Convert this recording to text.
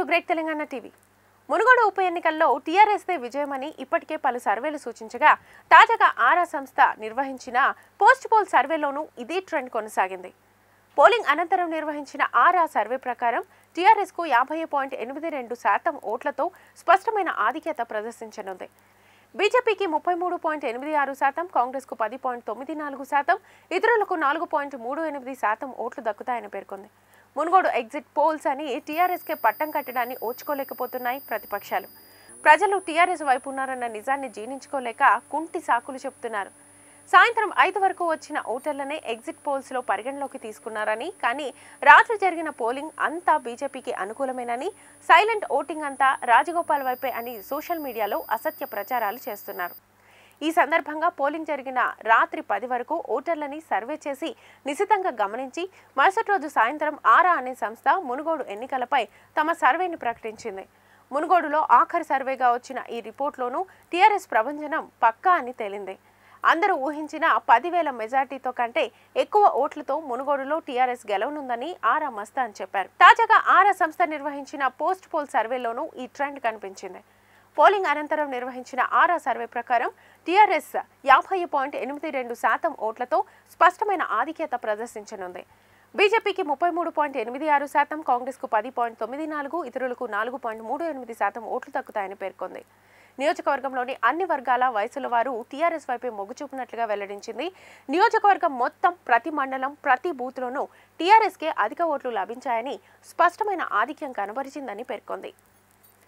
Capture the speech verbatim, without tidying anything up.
Break Telangana TV. Munugode ఉప ఎన్నికల్లో టీఆర్ఎస్దే విజయమని ఇప్పటికే పలు సర్వేలు సూచించగా తాజాగా ఆరా సంస్థ నిర్వహించిన పోస్ట్ పోల్ సర్వేలోనూ ఇదే ట్రెండ్ కొనసాగింది. పోలింగ్ అనంతరం నిర్వహించిన ఆరా సర్వే ప్రకారం టీఆర్ఎస్కు యాభై పాయింట్ ఎనిమిది రెండు శాతం ఓట్లతో స్పష్టమైన ఆధిక్యత ప్రదర్శించనుంది. బీజేపీకి ముప్పై మూడు పాయింట్ ఎనిమిది ఆరు శాతం, కాంగ్రెస్కు పది పాయింట్ తొమ్మిది నాలుగు శాతం, ఇతరులకు నాలుగు పాయింట్ మూడు ఎనిమిది శాతం ఓట్లు దక్కుతాయని పేర్కొంది. మునుగోడు ఎగ్జిట్ పోల్స్ అని టీఆర్ఎస్కే పట్టం కట్టడాన్ని ఓచుకోలేకపోతున్నాయి ప్రతిపక్షాలు. ప్రజలు టీఆర్ఎస్ వైపు ఉన్నారన్న నిజాన్ని జీర్ణించుకోలేక కుంటి సాకులు చెబుతున్నారు. సాయంత్రం ఐదు వరకు వచ్చిన ఓటర్లనే ఎగ్జిట్ పోల్స్ లో పరిగణలోకి తీసుకున్నారని, కానీ రాత్రి జరిగిన పోలింగ్ అంతా బీజేపీకి అనుకూలమేనని, సైలెంట్ ఓటింగ్ అంతా రాజగోపాల్ వైపే అని సోషల్ మీడియాలో అసత్య ప్రచారాలు చేస్తున్నారు. ఈ సందర్భంగా పోలింగ్ జరిగిన రాత్రి పది వరకు ఓటర్లని సర్వే చేసి నిశితంగా గమనించి మరుసటి రోజు సాయంత్రం ఆరా అనే సంస్థ మునుగోడు ఎన్నికలపై తమ సర్వేని ప్రకటించింది. మునుగోడులో ఆఖరి సర్వేగా వచ్చిన ఈ రిపోర్ట్లోనూ టీఆర్ఎస్ ప్రభంజనం పక్కా అని తేలింది. అందరూ ఊహించిన పదివేల మెజార్టీతో కంటే ఎక్కువ ఓట్లతో మునుగోడులో టీఆర్ఎస్ గెలవనుందని ఆరా మస్తాన్ చెప్పారు. తాజాగా ఆరా సంస్థ నిర్వహించిన పోస్ట్ పోల్ సర్వేలోనూ ఈ ట్రెండ్ కనిపించింది. పోలింగ్ అనంతరం నిర్వహించిన ఆరా సర్వే ప్రకారం టీఆర్ఎస్ యాభై పాయింట్ ఎనిమిది రెండు శాతం ఓట్లతో స్పష్టమైన ఆధిక్యత ప్రదర్శించనుంది. బీజేపీకి ముప్పై మూడు పాయింట్ ఎనిమిది ఆరు శాతం, కాంగ్రెస్కు పది పాయింట్ తొమ్మిది నాలుగు, ఇతరులకు నాలుగు పాయింట్ మూడు ఎనిమిది శాతం ఓట్లు దక్కుతాయని పేర్కొంది. నియోజకవర్గంలోని అన్ని వర్గాల వయసుల వారు టీఆర్ఎస్ వైపే మొగ్గు చూపినట్లుగా వెల్లడించింది. నియోజకవర్గం మొత్తం ప్రతి మండలం ప్రతి బూత్లోనూ టీఆర్ఎస్కే అధిక ఓట్లు లభించాయని, స్పష్టమైన ఆధిక్యం కనబరిచిందని పేర్కొంది.